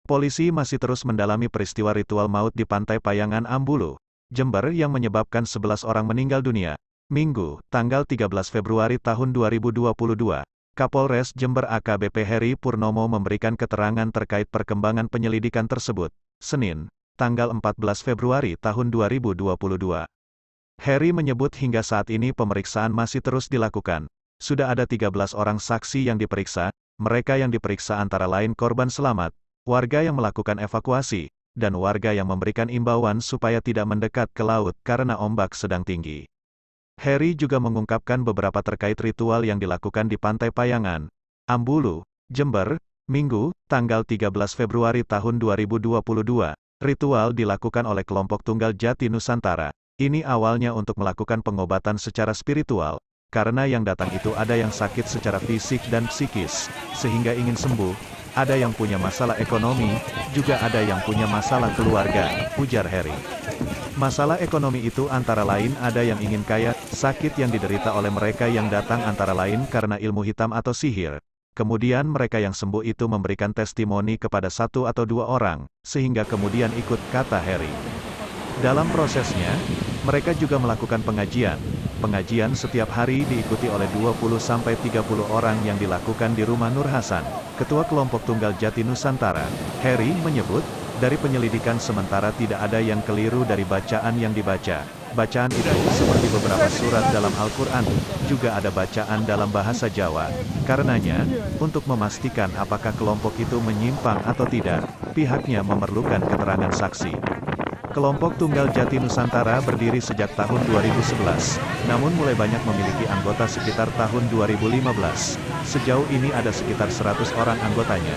Polisi masih terus mendalami peristiwa ritual maut di Pantai Payangan Ambulu, Jember yang menyebabkan 11 orang meninggal dunia. Minggu, tanggal 13 Februari tahun 2022, Kapolres Jember AKBP Heri Purnomo memberikan keterangan terkait perkembangan penyelidikan tersebut. Senin, tanggal 14 Februari tahun 2022. Heri menyebut hingga saat ini pemeriksaan masih terus dilakukan. Sudah ada 13 orang saksi yang diperiksa, mereka yang diperiksa antara lain korban selamat, warga yang melakukan evakuasi, dan warga yang memberikan imbauan supaya tidak mendekat ke laut karena ombak sedang tinggi. Heri juga mengungkapkan beberapa terkait ritual yang dilakukan di Pantai Payangan, Ambulu, Jember, Minggu, tanggal 13 Februari tahun 2022. Ritual dilakukan oleh kelompok Tunggal Jati Nusantara. Ini awalnya untuk melakukan pengobatan secara spiritual, karena yang datang itu ada yang sakit secara fisik dan psikis, sehingga ingin sembuh, ada yang punya masalah ekonomi, juga ada yang punya masalah keluarga, ujar Heri. Masalah ekonomi itu antara lain ada yang ingin kaya, sakit yang diderita oleh mereka yang datang antara lain karena ilmu hitam atau sihir. Kemudian mereka yang sembuh itu memberikan testimoni kepada satu atau dua orang, sehingga kemudian ikut, kata Heri. Dalam prosesnya, mereka juga melakukan pengajian. Pengajian setiap hari diikuti oleh 20-30 orang yang dilakukan di rumah Nur Hasan, Ketua Kelompok Tunggal Jati Nusantara. Heri menyebut, dari penyelidikan sementara tidak ada yang keliru dari bacaan yang dibaca. Bacaan itu, seperti beberapa surat dalam Al-Quran, juga ada bacaan dalam bahasa Jawa. Karenanya, untuk memastikan apakah kelompok itu menyimpang atau tidak, pihaknya memerlukan keterangan saksi. Kelompok Tunggal Jati Nusantara berdiri sejak tahun 2011, namun mulai banyak memiliki anggota sekitar tahun 2015. Sejauh ini ada sekitar 100 orang anggotanya.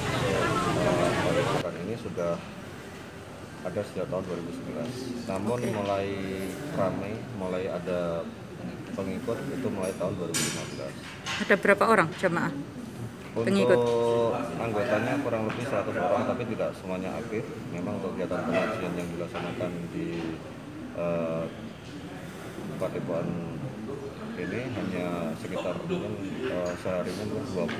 Ini sudah ada sejak tahun 2011, namun mulai ramai, mulai ada pengikut itu mulai tahun 2015. Ada berapa orang jemaah pengikut? Untuk anggotanya kurang lebih 100 orang, tapi tidak semuanya aktif. Memang untuk kegiatan pengajian yang dilaksanakan di Padepokan ini hanya sekitar mungkin seharinya mungkin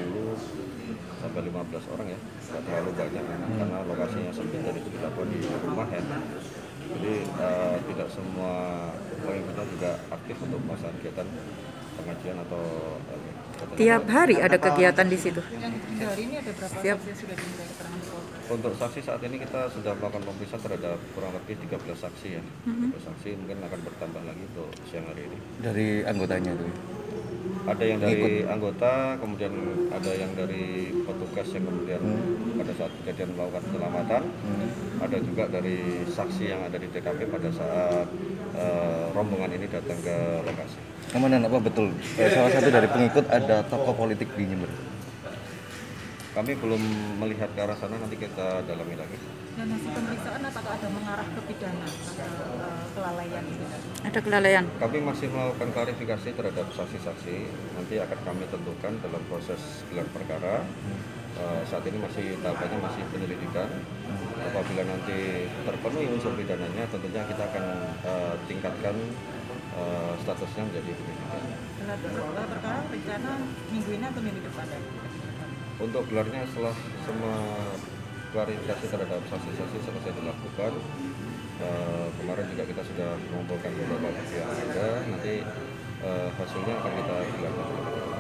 20-15 orang ya, tidak terlalu banyak karena lokasinya sempit dan itu dilakukan di rumah ya. Jadi tidak semua pengikutnya juga aktif untuk melaksanakan kegiatan pengajian atau tiap hari ada kegiatan di situ. Hari ini ada berapa saksi yang sudah diminta keterangan Polri? Untuk saksi saat ini kita sudah melakukan pemeriksaan terhadap kurang lebih 13 saksi ya. 13 saksi mungkin akan bertambah lagi untuk siang hari ini. Dari anggotanya itu? Ada yang dari anggota, kemudian ada yang dari petugas yang kemudian pada saat kejadian melakukan penyelamatan. Ada juga dari saksi yang ada di TKP pada saat rombongan ini datang ke lokasi. Kemudian apa betul salah satu dari pengikut ada tokoh politik di Jember? Kami belum melihat ke arah sana, nanti kita dalami lagi. Dan hasil pemeriksaan apakah ada mengarah ke pidana atau kelalaian itu? Ada kelalaian. Kami masih melakukan klarifikasi terhadap saksi-saksi. Nanti akan kami tentukan dalam proses gelar perkara. Saat ini masih tahapannya masih penyelidikan. Apabila nanti terpenuhi unsur pidananya, tentunya kita akan tingkatkan statusnya menjadi penyidikan. Gelar perkara rencana minggu ini atau minggu depan? Untuk gelarnya setelah semua klarifikasi terhadap saksi-saksi selesai dilakukan, kemarin juga kita sudah mengumpulkan beberapa bukti yang ada, nanti hasilnya akan kita gelar.